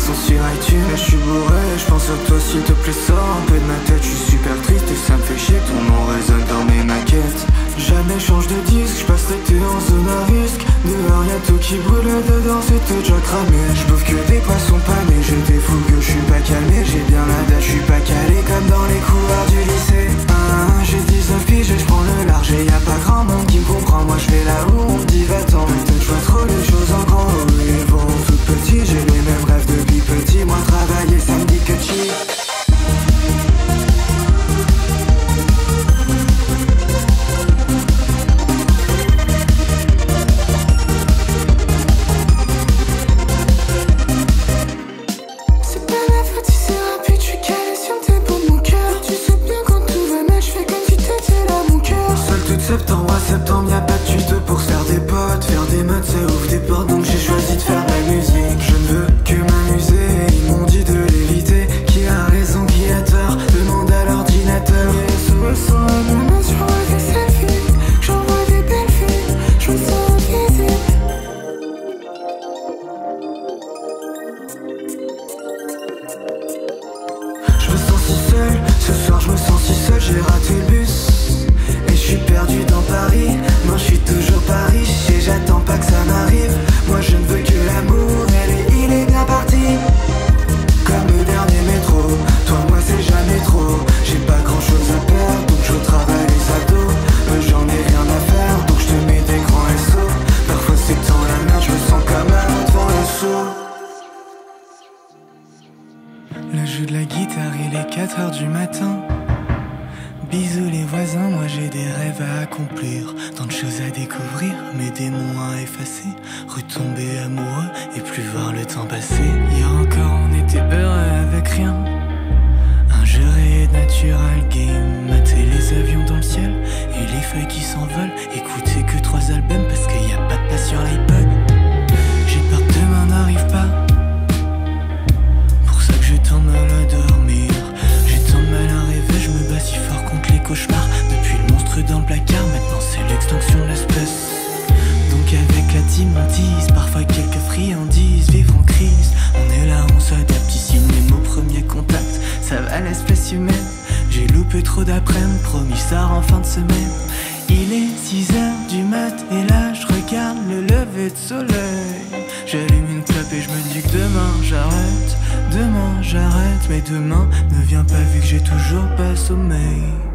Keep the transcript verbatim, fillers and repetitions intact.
sont sur iTunes. Je suis bourré, je pense à toi s'il te plaît, sors un peu de ma tête. Je suis super triste et ça me fait chier que ton nom résonne dans mes maquettes. Jamais change de disque, je passe l'été en zone à risque. Dehors y'a tout qui brûle, dedans c'était déjà cramé. Je bouffe que des poissons panés, je défou que je suis pas calmé. J'ai bien la date, je suis pas calé comme dans les couloirs du lycée. ah, J'ai dix-neuf piges et je prends le large et y'a pas grand monde qui me comprend. Moi je vais là où on me dit va-t'en. Peut-être je vois trop les choses en grand. Et bon, tout petit, j'ai les mêmes rêves depuis petit. Moi travailler ça me dit que cheap. Septembre à septembre, y'a pas de tuto pour se faire des potes. Faire des modes, ça ouvre des portes, donc j'ai choisi de faire de la musique. Je ne veux que m'amuser, ils m'ont dit de l'éviter. Qui a raison, qui a tort, demande à l'ordinateur. Et S O S en M M S, j'envoie des selfies, j'envoie des belles filles, je me sens invisible. Je me sens si seul, ce soir je me sens si seul, j'ai raté le bus. Je suis perdu dans Paris, moi je suis toujours pas riche et j'attends pas que ça m'arrive. Moi je ne veux que l'amour, elle est, il est bien parti. Comme le dernier métro, toi moi c'est jamais trop. J'ai pas grand chose à perdre, donc je travaille les ados. Mais j'en ai rien à faire, donc je te mets des grands S O. Parfois c'est dans la merde, je me sens comme un devant le saut. Le jeu de la guitare, il est quatre heures du matin. Bisous les voisins, moi j'ai des rêves à accomplir. Tant de choses à découvrir, mes démons à effacer. Retomber amoureux et plus voir le temps passer. Hier encore on était heureux avec rien. Un jeu réel natural game. Mater les avions dans le ciel et les feuilles qui s'envolent. Écouter que trois albums parce qu'il y a pas de place sur l'iPod. J'ai peur que demain n'arrive pas. Pour ça que je tente mal à dormir. J'ai tant de mal à rêver, je me bats si fort contre les cauchemars. Depuis le monstre dans le placard, maintenant c'est l'extinction de l'espèce. Donc avec la team on tease, parfois quelques friandises. Vivre en crise, on est là, on s'adapte. Ici même au premier contact, ça va l'espèce humaine. J'ai loupé trop d'après-midi, promis ça en fin de semaine. Il est six heures du mat et là je regarde le lever de soleil. J'allume une clope et je me dis que demain j'arrête. Demain j'arrête, mais demain ne vient pas vu que j'ai toujours pas sommeil.